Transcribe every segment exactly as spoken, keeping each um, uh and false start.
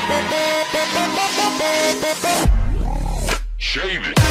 Shave it.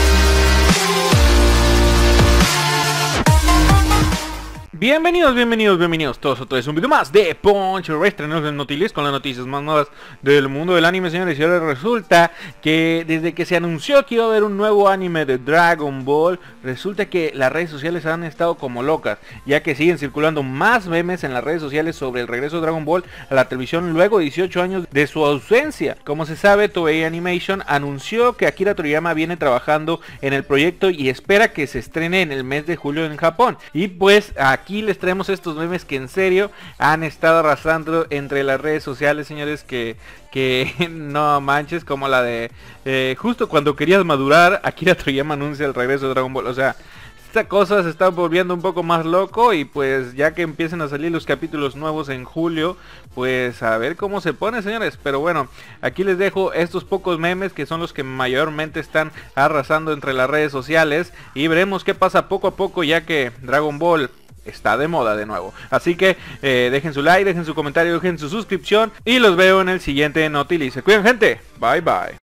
Bienvenidos, bienvenidos, bienvenidos todos otra vez un video más de Poncho Restrenos en Notilis con las noticias más nuevas del mundo del anime, señores. Y ahora resulta que desde que se anunció que iba a haber un nuevo anime de Dragon Ball, resulta que las redes sociales han estado como locas, ya que siguen circulando más memes en las redes sociales sobre el regreso de Dragon Ball a la televisión luego de dieciocho años de su ausencia. Como se sabe, Toei Animation anunció que Akira Toriyama viene trabajando en el proyecto y espera que se estrene en el mes de julio en Japón. Y pues aquí Aquí les traemos estos memes que en serio han estado arrasando entre las redes sociales, señores, que, que no manches, como la de eh, justo cuando querías madurar, Akira Toriyama anuncia el regreso de Dragon Ball. O sea, esta cosa se está volviendo un poco más loco y pues ya que empiecen a salir los capítulos nuevos en julio, pues a ver cómo se pone, señores. Pero bueno, aquí les dejo estos pocos memes que son los que mayormente están arrasando entre las redes sociales y veremos qué pasa poco a poco, ya que Dragon Ball está de moda de nuevo. Así que eh, dejen su like, dejen su comentario, dejen su suscripción y los veo en el siguiente Notilis. Se cuidan, gente. Bye bye.